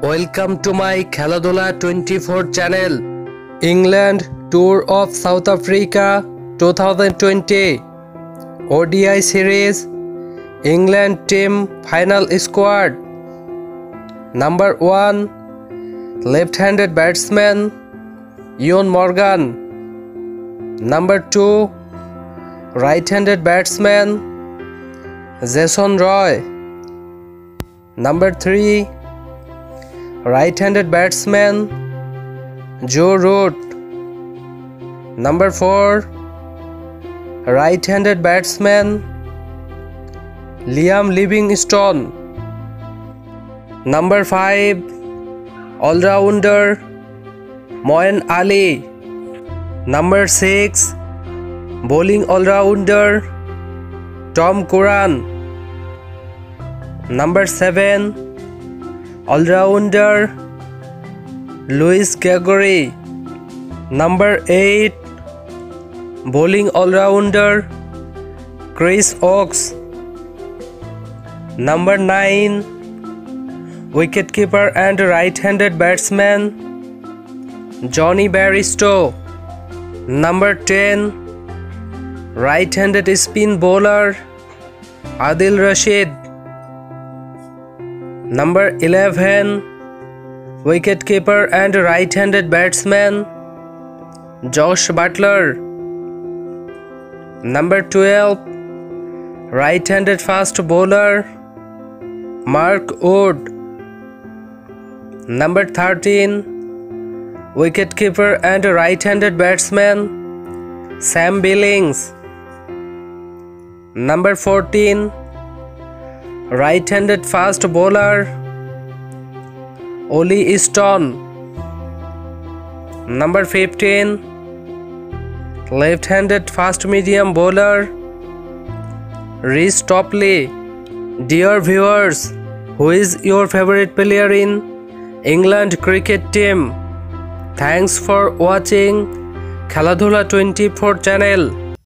Welcome to my Kheladhola 24 channel. England Tour of South Africa 2020 ODI series England team final squad. Number 1 left-handed batsman Eoin Morgan. Number 2 right-handed batsman Jason Roy. Number 3 right-handed batsman Joe Root. Number 4 right-handed batsman Liam Livingstone. Number 5 all-rounder Moeen Ali. Number 6 bowling all-rounder Tom Curran. Number 7 all-rounder Louis Gregory. Number 8 bowling all-rounder Chris Oakes. Number 9 wicketkeeper and right-handed batsman Johnny Bairstow. Number 10 right-handed spin bowler Adil Rashid. Number 11 wicketkeeper and right-handed batsman Josh Buttler. Number 12 right-handed fast bowler Mark Wood. Number 13 wicketkeeper and right-handed batsman Sam Billings. Number 14 right-handed fast bowler Ollie Stone. Number 15 left-handed fast medium bowler Reece Topley. Dear viewers, who is your favorite player in England cricket team? Thanks for watching Kheladhola 24 channel.